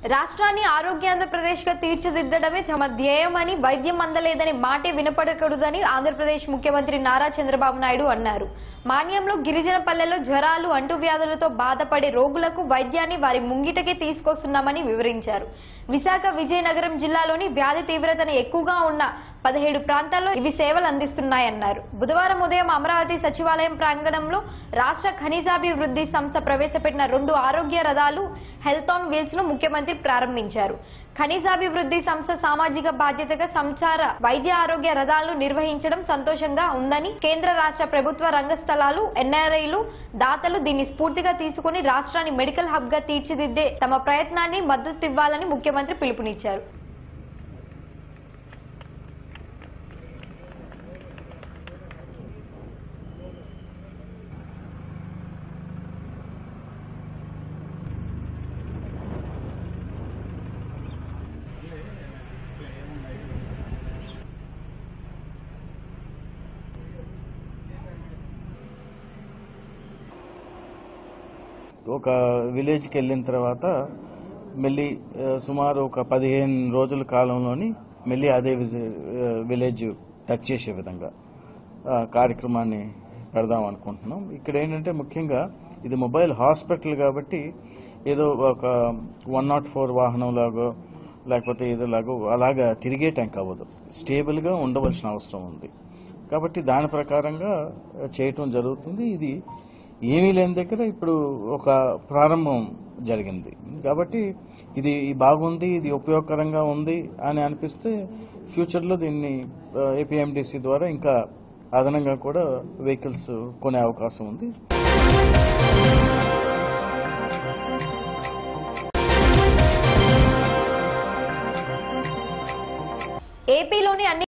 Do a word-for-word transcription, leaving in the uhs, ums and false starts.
రాష్ట్రాన్ని ఆరోగ్యాంధ్రప్రదేశ్గా తీర్చిదిద్దడమే తమ ధ్యేయమని, వైద్యం అందలేదని మాటే వినపడకూడదని ఆంధ్రప్రదేశ్ ముఖ్యమంత్రి నారా చంద్రబాబు నాయుడు అన్నారు. మాన్యంలో గిరిజన పల్లెల్లో జ్వరాలు, అంటువ్యాధులతో బాధపడే రోగులకు వైద్యాన్ని వారి ముంగిటకే తీసుకొస్తున్నామని వివరించారు. విశాఖ విజయనగరం జిల్లాలోని వ్యాధి తీవ్రతను ఎక్కువగా ఉన్న పదిహేడు ప్రాంతాల్లో ఇవి సేవలు అందిస్తున్నాయన్నారు. బుధవారం ఉదయం అమరావతి సచివాలయం ప్రాంగణంలో రాష్ట్ర ఖనిజాభివృద్ధి సంస్థ ప్రవేశపెట్టిన రెండు ఆరోగ్య రథాలు హెల్త్ ఆన్ వీల్స్ ను ముఖ్యమంత్రి ప్రారంభించారు. ఖనిజాభివృద్ధి సంస్థ సామాజిక బాధ్యతగా సంచార వైద్య ఆరోగ్య రథాలను నిర్వహించడం సంతోషంగా ఉందని, కేంద్ర రాష్ట్ర ప్రభుత్వ రంగ స్థలాలు, ఎన్ఆర్ఐలు, దాతలు దీన్ని స్ఫూర్తిగా తీసుకుని రాష్ట్రాన్ని మెడికల్ హబ్ గా తీర్చిదిద్దే తమ ప్రయత్నాన్ని మద్దతివ్వాలని ముఖ్యమంత్రి పిలుపునిచ్చారు. ఒక విలేజ్కి వెళ్ళిన తర్వాత మళ్ళీ సుమారు ఒక పదిహేను రోజుల కాలంలోని మళ్ళీ అదే విలేజ్ టచ్ చేసే విధంగా కార్యక్రమాన్ని పెడదాం అనుకుంటున్నాం. ఇక్కడ ఏంటంటే ముఖ్యంగా ఇది మొబైల్ హాస్పిటల్ కాబట్టి ఏదో ఒక వన్ నాట్ ఫోర్ వాహనం లాగో లేకపోతే ఏదోలాగో అలాగా తిరిగే ట్యాంక్ అవ్వదు, స్టేబుల్గా ఉండవలసిన అవసరం ఉంది. కాబట్టి దాని ప్రకారంగా చేయటం జరుగుతుంది. ఇది ఏమీ లేని దగ్గర ఇప్పుడు ఒక ప్రారంభం జరిగింది కాబట్టి ఇది బాగుంది, ఇది ఉపయోగకరంగా ఉంది అని అనిపిస్తే ఫ్యూచర్లో దీన్ని ఏపీఎండిసి ద్వారా ఇంకా అదనంగా కూడా వెహికల్స్ కొనే అవకాశం ఉంది. ఏపీలోని అన్ని